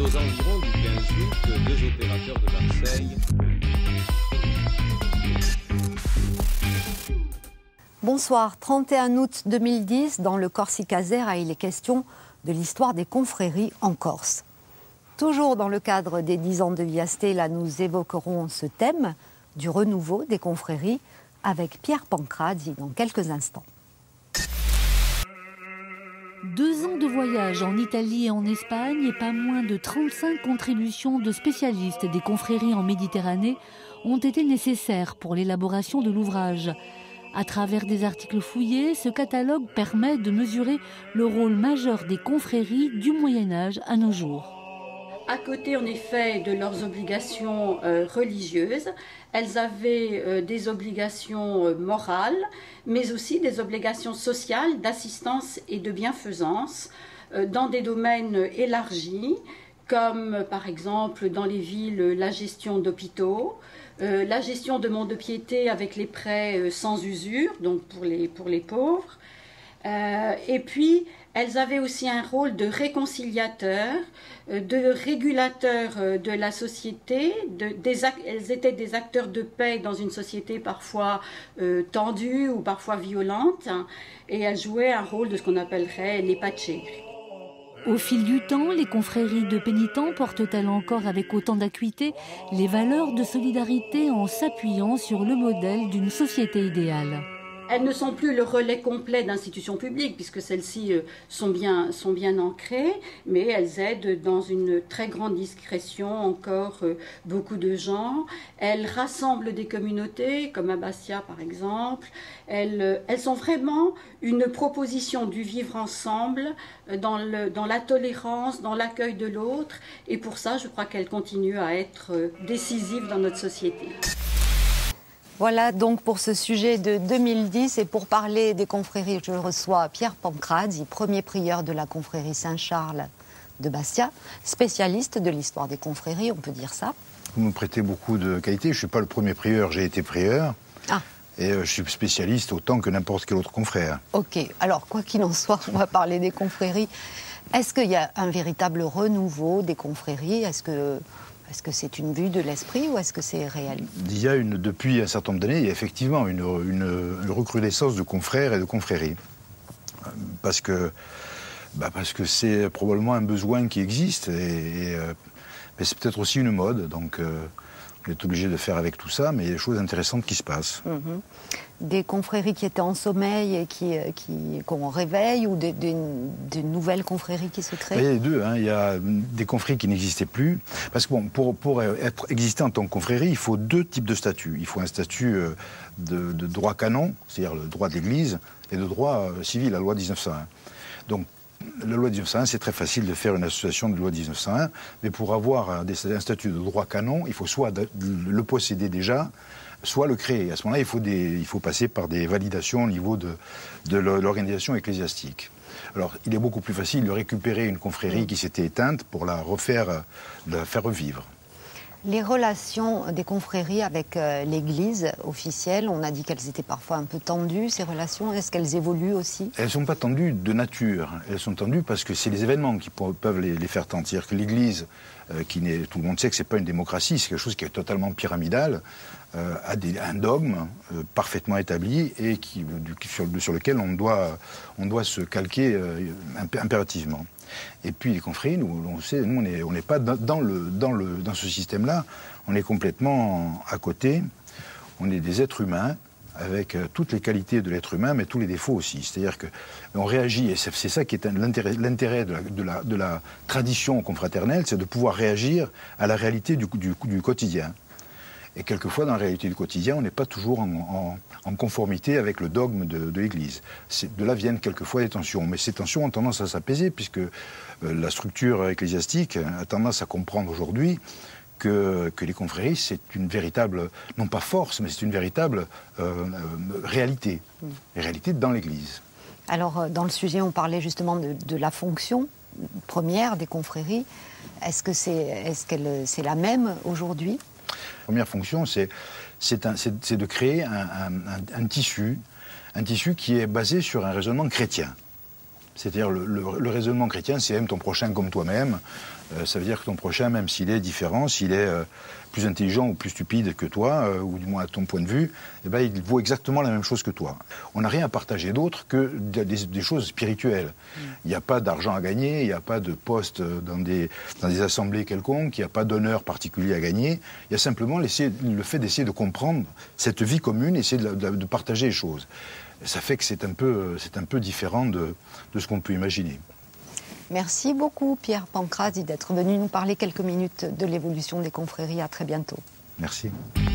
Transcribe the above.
aux environs du 15 août, deux opérateurs de Marseille. Bonsoir, 31 août 2010, dans le Corsicaser, il est question de l'histoire des confréries en Corse. Toujours dans le cadre des 10 ans de Via Stella, nous évoquerons ce thème du renouveau des confréries avec Pierre Pancrazzi dans quelques instants. 2 ans de voyage en Italie et en Espagne et pas moins de 35 contributions de spécialistes des confréries en Méditerranée ont été nécessaires pour l'élaboration de l'ouvrage. À travers des articles fouillés, ce catalogue permet de mesurer le rôle majeur des confréries du Moyen-Âge à nos jours. À côté, en effet, de leurs obligations religieuses, elles avaient des obligations morales, mais aussi des obligations sociales, d'assistance et de bienfaisance dans des domaines élargis, comme par exemple dans les villes la gestion d'hôpitaux, la gestion de monts de piété avec les prêts sans usure, donc pour les pauvres. Et puis, elles avaient aussi un rôle de réconciliateur, de régulateur de la société. Elles étaient des acteurs de paix dans une société parfois tendue ou parfois violente. Et elles jouaient un rôle de ce qu'on appellerait les pace. Au fil du temps, les confréries de pénitents portent-elles encore avec autant d'acuité les valeurs de solidarité en s'appuyant sur le modèle d'une société idéale ? Elles ne sont plus le relais complet d'institutions publiques, puisque celles-ci sont bien ancrées, mais elles aident dans une très grande discrétion encore beaucoup de gens. Elles rassemblent des communautés, comme à Bastia par exemple. Elles sont vraiment une proposition du vivre ensemble, dans la tolérance, dans l'accueil de l'autre. Et pour ça, je crois qu'elles continuent à être décisives dans notre société. Voilà donc pour ce sujet de 2010 et pour parler des confréries, je reçois Pierre Pancrazzi, premier prieur de la confrérie Saint-Charles de Bastia, spécialiste de l'histoire des confréries, on peut dire ça. Vous me prêtez beaucoup de qualités, je ne suis pas le premier prieur, j'ai été prieur. Et je suis spécialiste autant que n'importe quel autre confrère. Ok, alors quoi qu'il en soit, on va parler des confréries. Est-ce qu'il y a un véritable renouveau des confréries ? Est-ce que c'est une vue de l'esprit ou est-ce que c'est réel ? Il y a depuis un certain nombre d'années, il y a effectivement une recrudescence de confrères et de confréries. Parce que c'est probablement un besoin qui existe, mais c'est peut-être aussi une mode, donc on est obligé de faire avec tout ça, mais il y a des choses intéressantes qui se passent. Des confréries qui étaient en sommeil et qu'on réveille, ou des nouvelles confréries qui se créent ? Il y a les deux, il y a des confréries qui n'existaient plus. Parce que pour exister en tant que confrérie, il faut 2 types de statuts. Il faut un statut de droit canon, c'est-à-dire le droit de l'Église, et de droit civil, la loi 1901. Donc, la loi 1901, c'est très facile de faire une association de loi 1901, mais pour avoir un statut de droit canon, il faut soit le posséder déjà, soit le créer. À ce moment-là, il faut passer par des validations au niveau de l'organisation ecclésiastique. Alors, il est beaucoup plus facile de récupérer une confrérie qui s'était éteinte pour la faire revivre. Les relations des confréries avec l'Église officielle, on a dit qu'elles étaient parfois un peu tendues, ces relations. Est-ce qu'elles évoluent aussi ? Elles ne sont pas tendues de nature. Elles sont tendues parce que c'est les événements qui peuvent les faire tendre. C'est-à-dire que l'Église, tout le monde sait que ce n'est pas une démocratie, c'est quelque chose qui est totalement pyramidal, a un dogme parfaitement établi et sur lequel on doit se calquer impérativement. Et puis les confréries, on n'est pas dans ce système-là, on est complètement à côté, on est des êtres humains, avec toutes les qualités de l'être humain, mais tous les défauts aussi. C'est-à-dire qu'on réagit, et c'est ça qui est l'intérêt de la tradition confraternelle, c'est de pouvoir réagir à la réalité du quotidien. Et quelquefois, dans la réalité du quotidien, on n'est pas toujours en conformité avec le dogme de l'Église. De là viennent quelquefois des tensions. Mais ces tensions ont tendance à s'apaiser, puisque la structure ecclésiastique a tendance à comprendre aujourd'hui que les confréries, c'est une véritable, non pas force, mais c'est une véritable réalité. Réalité dans l'Église. Alors, dans le sujet, on parlait justement de la fonction première des confréries. Est-ce que c'est la même aujourd'hui ? La première fonction, c'est de créer un tissu qui est basé sur un raisonnement chrétien. C'est-à-dire le raisonnement chrétien, c'est aime ton prochain comme toi-même. Ça veut dire que ton prochain, même s'il est différent, s'il est plus intelligent ou plus stupide que toi, ou du moins à ton point de vue, eh ben, il vaut exactement la même chose que toi. On n'a rien à partager d'autre que des choses spirituelles. Il n'y a pas d'argent à gagner, il n'y a pas de poste dans des assemblées quelconques, il n'y a pas d'honneur particulier à gagner. Il y a simplement le fait d'essayer de comprendre cette vie commune, essayer de partager les choses. Ça fait que c'est un peu différent de ce qu'on peut imaginer. Merci beaucoup Pierre Pancrazi d'être venu nous parler quelques minutes de l'évolution des confréries. À très bientôt. Merci.